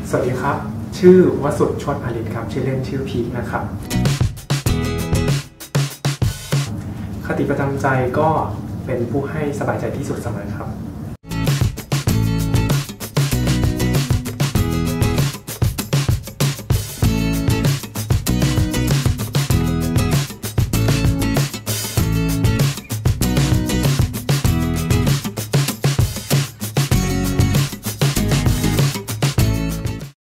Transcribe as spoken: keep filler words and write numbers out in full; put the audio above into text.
สวัสดีครับชื่อวสุทธิ์ชวนอลิศครับชื่อเล่นชื่อพีคนะครับคติประจำใจก็เป็นผู้ให้สบายใจที่สุดเสมอครับ